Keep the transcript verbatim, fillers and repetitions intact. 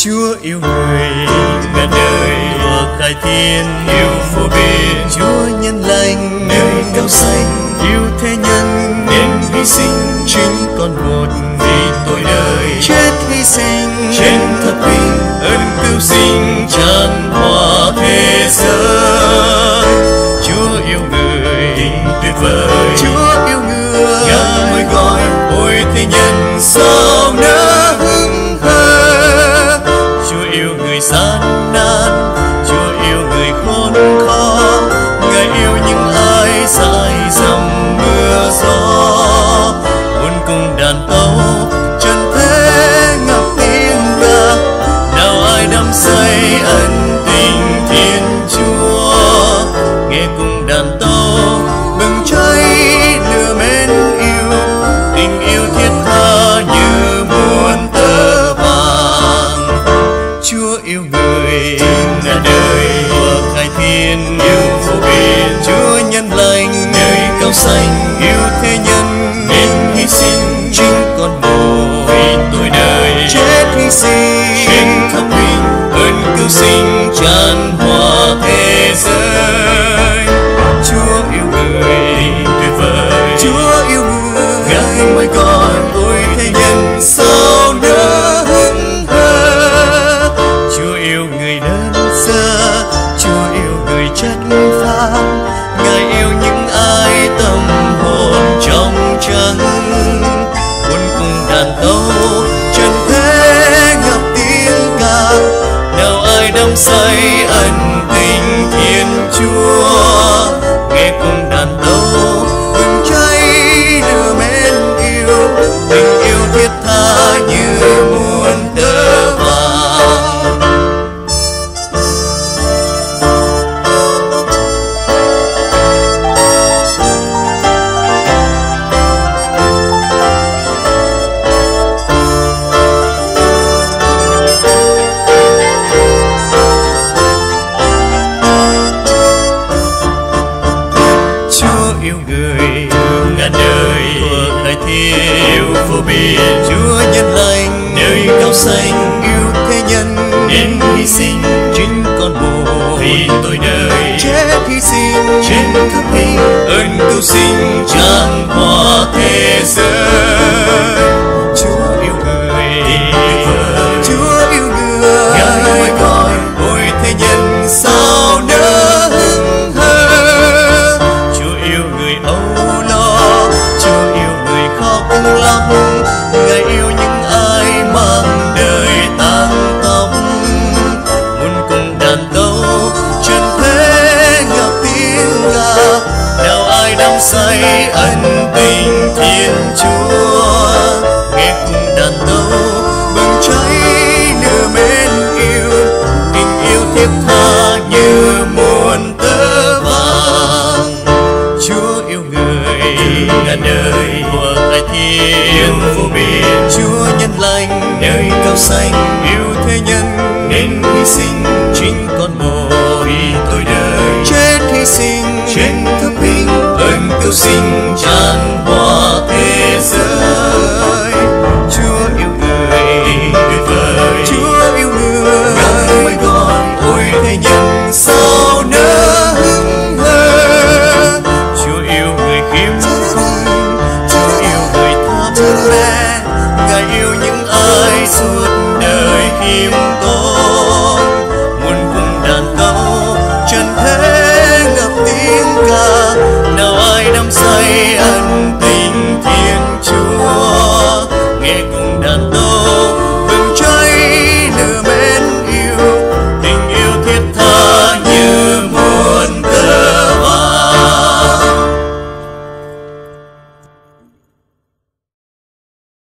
Chúa yêu người ngàn đời thuộc khai thiên, yêu vô biên. Chúa nhân lành nơi cao xanh, yêu thế nhân nên hy sinh. Chính con một vì tội đời, chết hy sinh trên thập bình. Ơn cứu sinh tràn hòa thế giới. Chúa yêu người tuyệt vời, Chúa yêu người ngàn mới gọi. Ôi thế nhân sao nỡ hững hờ. Chúa yêu người gian nan, Chúa yêu người khốn khó. Ngài yêu những ai dại dầm mưa gió. Muôn cung đàn tấu trần thế ngập tiếng ca. Nào ai đắm say ân tình Thiên Chúa. Nghe cung đàn tấu bừng cháy lửa mến yêu. Tình yêu thiết tha như muôn tơ vàng. Chúa yêu người ngàn đời thuộc khai thiên, yêu vô biên. Chúa nhân lành nơi cao xanh, yêu thế nhân nên hy sinh. Chính con một vì tội đời, chết hy sinh trên thập bình. Ơn cứu sinh tràn hòa thế giới. Chúa yêu người tuyệt vời, Chúa yêu người ngài mới gọi. Ôi thế nhân sao nỡ hững hờ. Chúa yêu người đơn sơ, Chúa yêu người chất phác. Ngài yêu những ai tâm hồn trong trắng. Muôn cung đàn tấu trần thế ngập tiếng ca. Nào ai đắm say ân tình Thiên Chúa. Nghe cung đàn tấu bừng cháy lửa mến yêu. Tình yêu thiết tha như muôn tơ vàng. Chúa yêu người ngàn đời thuộc khai thiên, yêu vô biên. Chúa nhân lành nơi cao xanh, yêu thế nhân nên hy sinh. Chính con một vì tội đời, chết hy sinh trên thập bình. Ơn cứu sinh tràn hòa thế giới. Chúa yêu người tuyệt vời, Chúa yêu người ngài mới gọi. Ôi thế nhân sao nỡ hững hờ. Chúa yêu người âu lo, Chúa yêu người khóc lóc. Ngài yêu những ai mang đời tang tóc. Muôn cung đàn tấu trần thế ngập tiếng ca. Nào ai đắm say ân tình Thiên Chúa. Nghe cung đàn tấu bừng cháy lửa mến yêu. Tình yêu thiết tha như muôn tơ vàng. Chúa yêu người ngàn đời thuộc khai thiên, vô biên. Chúa nhân lành nơi cao xanh, yêu thế nhân nên hy sinh. Chính con một vì tội đời, chết hy sinh trên thập bình. Ơn cứu sinh tràn hòa thế giới. Chúa yêu người tuyệt vời, Chúa yêu người ngài mới gọi. Ôi thế nhân sao nỡ hững hờ. Chúa yêu người khiêm cung, Chúa yêu người thấp bé. Ngài yêu những ai suốt đời khiêm tốn.